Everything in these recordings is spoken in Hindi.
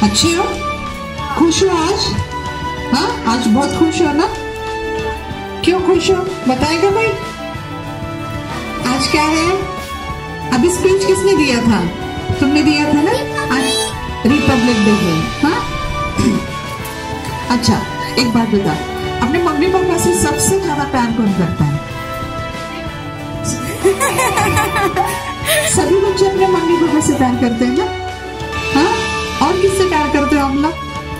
अच्छे हो? खुश हो आज? हाँ, आज बहुत खुश हो ना? क्यों खुश हो बताएगा भाई? आज क्या है? अभी स्पीच किसने दिया था? तुमने दिया था ना? आज रिपब्लिक डे है। हाँ, अच्छा एक बात बता, अपने मम्मी पापा से सबसे ज्यादा प्यार कौन करता है? सभी बच्चे अपने मम्मी पापा से प्यार करते हैं ना? हाँ, और किससे प्यार करते हो आप लोग?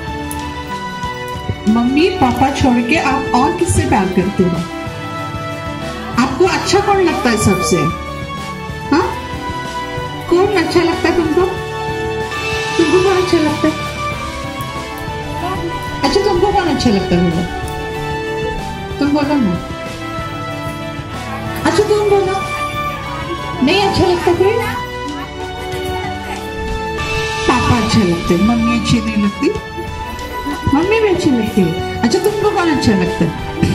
मम्मी पापा छोड़ के आप और किससे प्यार करते हो? आपको अच्छा कौन लगता है सबसे? हाँ, कौन अच्छा लगता है तुमको? तुमको कौन अच्छा लगता है? अच्छा, तुमको कौन अच्छा लगता है? बोलो, तुम बोलो ना। अच्छा तुम बोलो, नहीं अच्छा लगता कोई? पापा अच्छा लगते हैं, मम्मी अच्छी नहीं लगती? मम्मी भी अच्छी लगती है। अच्छा, तुमको कौन अच्छा लगता है?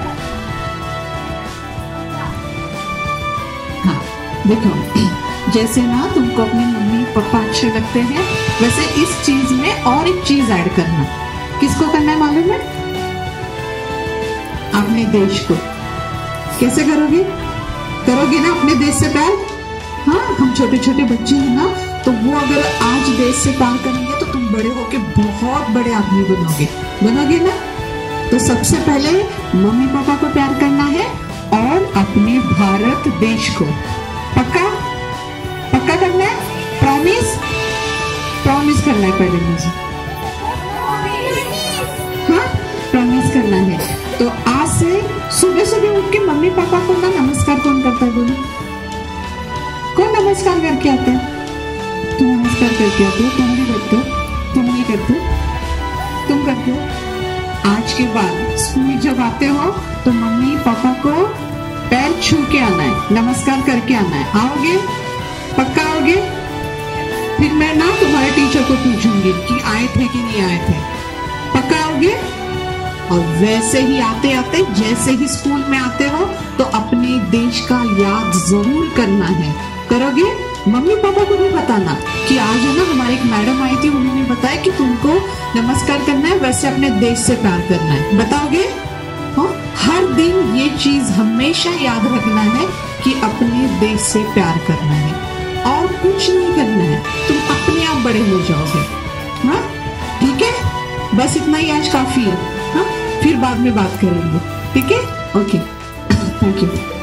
हाँ देखो, जैसे ना तुमको अपने मम्मी पापा अच्छे लगते हैं, वैसे इस चीज में और एक चीज ऐड करना। किसको करना है मालूम है? अपने देश को। कैसे करोगे? करोगे ना अपने देश से प्यार? हाँ, हम छोटे छोटे बच्चे हैं ना, तो वो अगर आज देश से प्यार करेंगे तो तुम बड़े होके बहुत बड़े आदमी बनोगे ना? तो सबसे पहले मम्मी पापा को प्यार करना है और अपने भारत देश को। पक्का? पक्का करना है? प्रॉमिस? प्रॉमिस करना है पहले मुझे। हाँ, प्रॉमिस करना है। तो आज से सुबह सुबह उठ के मम्मी पापा को ना नमस्कार कौन करता है? बोलो, कौन नमस्कार करके आते हैं? तुम नमस्कार करके आते हो? तुम भी करते हो? तुम नहीं करते? तुम करते हो? आज के बाद स्कूल जब आते हो तो मम्मी पापा को पैर छू के आना है, नमस्कार करके आना है। आओगे? पक्का आओगे? फिर मैं ना तुम्हारे टीचर को पूछूंगी कि आए थे कि नहीं आए थे। पक्का आओगे? और वैसे ही आते आते जैसे ही स्कूल में आते हो तो अपने देश का याद जरूर करना है। करोगे? मम्मी पापा को भी बताना कि आज है ना हमारी एक मैडम आई थी, उन्होंने बताया कि तुमको नमस्कार करना है, वैसे अपने देश से प्यार करना है। बताओगे? हाँ, हर दिन ये चीज हमेशा याद रखना है कि अपने देश से प्यार करना है और कुछ नहीं करना है, तुम अपने आप बड़े हो जाओगे। हाँ ठीक है, बस इतना ही आज काफी है। हाँ, फिर बाद में बात करेंगे। ठीक है, ओके, थैंक यू।